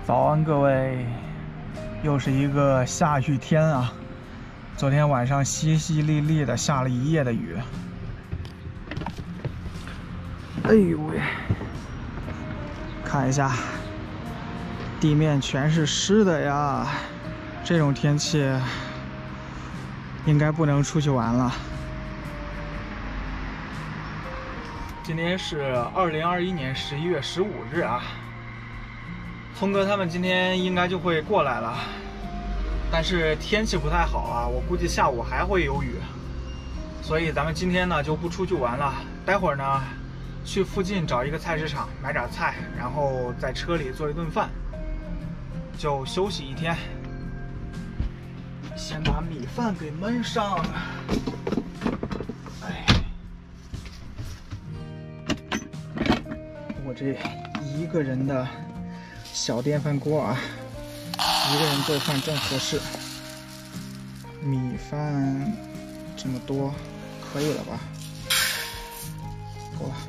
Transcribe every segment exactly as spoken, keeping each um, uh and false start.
早安，各位！又是一个下雨天啊！昨天晚上淅淅沥沥的下了一夜的雨。哎呦喂！看一下，地面全是湿的呀！这种天气应该不能出去玩了。今天是二零二一年十一月十五日啊。聪哥他们今天应该就会过来了，但是天气不太好啊，我估计下午还会有雨，所以咱们今天呢就不出去玩了。待会儿呢，去附近找一个菜市场买点菜，然后在车里做一顿饭，就休息一天。先把米饭给焖上。哎，我这一个人的小电饭锅啊，一个人做饭正合适。米饭这么多，可以了吧？够了。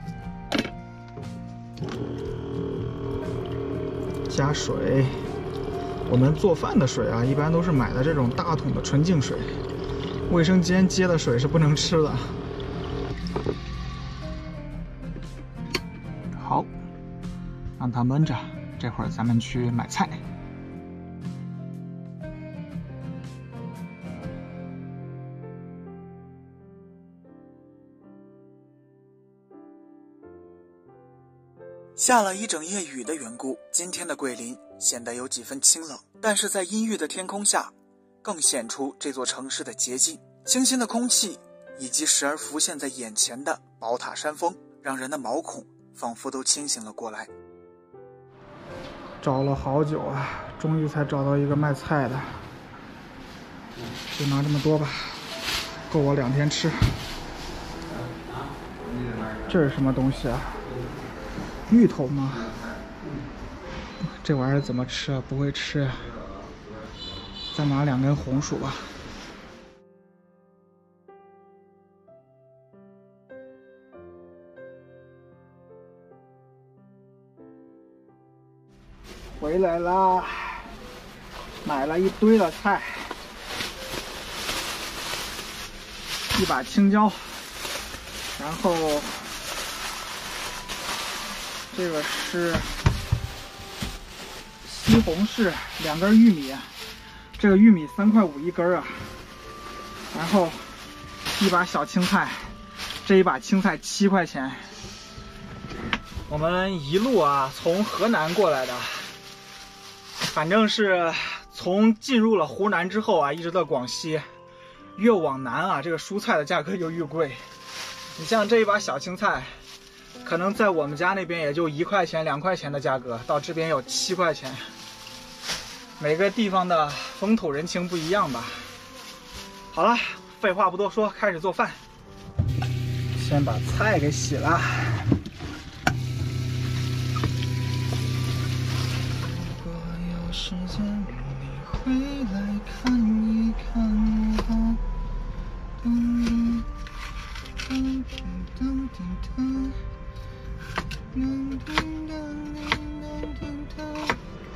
加水，我们做饭的水啊，一般都是买的这种大桶的纯净水，卫生间接的水是不能吃的。好，让它焖着。这会儿咱们去买菜。 下了一整夜雨的缘故，今天的桂林显得有几分清冷，但是在阴郁的天空下，更显出这座城市的洁净。清新的空气以及时而浮现在眼前的宝塔山峰，让人的毛孔仿佛都清醒了过来。 找了好久啊，终于才找到一个卖菜的，就拿这么多吧，够我两天吃。这是什么东西啊？芋头吗？这玩意儿怎么吃啊？不会吃啊。再拿两根红薯吧。回来啦，买了一堆的菜，一把青椒，然后这个是西红柿，两根玉米，这个玉米三块五一根啊，然后一把小青菜，这一把青菜七块钱。我们一路啊从河南过来的。反正是从进入了湖南之后啊，一直到广西，越往南啊，这个蔬菜的价格就越贵。你像这一把小青菜，可能在我们家那边也就一块钱、两块钱的价格，到这边有七块钱。每个地方的风土人情不一样吧。好了，废话不多说，开始做饭。先把菜给洗了。时间你回来看一看我，噔噔噔噔噔噔噔噔噔噔。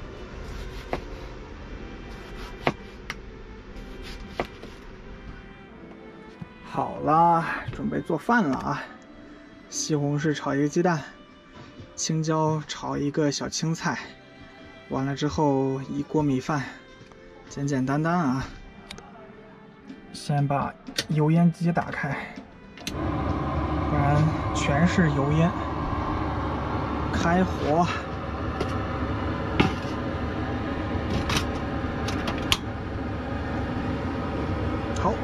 好啦，准备做饭了啊！西红柿炒一个鸡蛋，青椒炒一个小青菜。完了之后，一锅米饭，简简单单啊。先把油烟机打开，不然全是油烟。开火，好。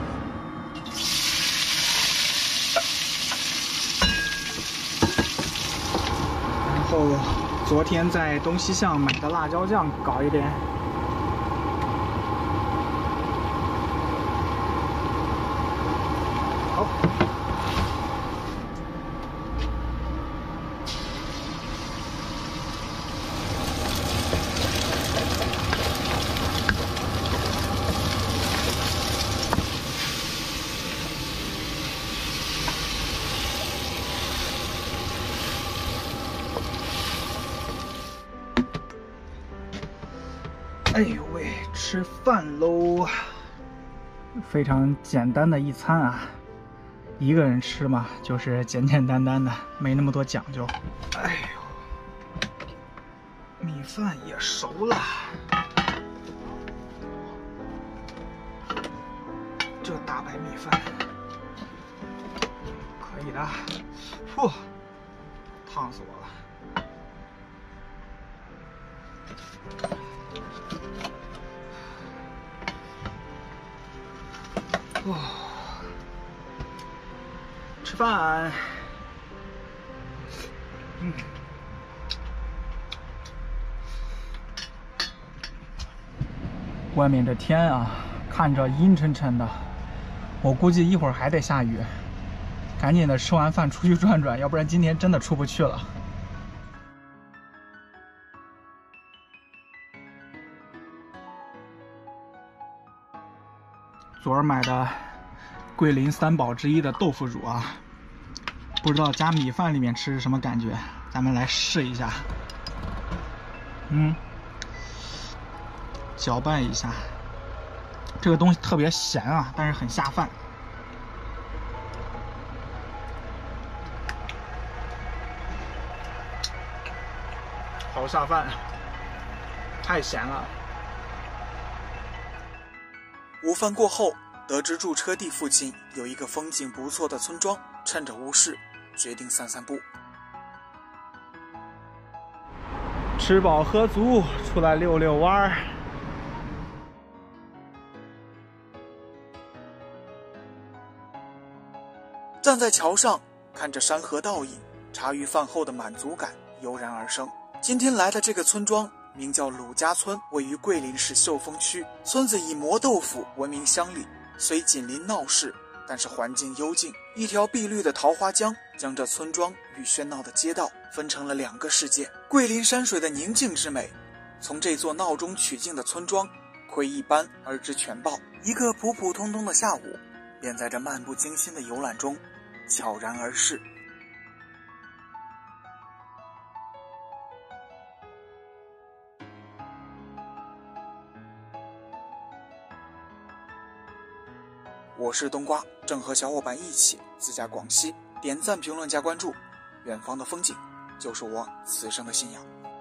然后。昨天在东西巷买的辣椒酱搞一点，好， 哎呦喂，吃饭喽！非常简单的一餐啊，一个人吃嘛，就是简简单单的，没那么多讲究。哎呦，米饭也熟了，这大白米饭可以的。呼，烫死我了！哦，吃饭。嗯，外面这天啊，看着阴沉沉的，我估计一会儿还得下雨。赶紧的吃完饭出去转转，要不然今天真的出不去了。昨儿买的桂林三宝之一的豆腐乳啊，不知道加米饭里面吃是什么感觉，咱们来试一下。嗯，搅拌一下，这个东西特别咸啊，但是很下饭。好下饭，太咸了。 午饭过后，得知驻车地附近有一个风景不错的村庄，趁着无事，决定散散步。 吃饱喝足，出来溜溜弯儿。 站在桥上，看着山河倒影，茶余饭后的满足感油然而生。今天来的这个村庄名叫鲁家村，位于桂林市秀峰区。村子以磨豆腐闻名乡里，虽紧邻闹市，但是环境幽静。一条碧绿的桃花江将这村庄与喧闹的街道分成了两个世界。桂林山水的宁静之美，从这座闹中取静的村庄窥一斑而知全豹。一个普普通通的下午，便在这漫不经心的游览中悄然而逝。我是冬瓜，正和小伙伴一起自驾广西，点赞、评论、加关注，远方的风景就是我此生的信仰。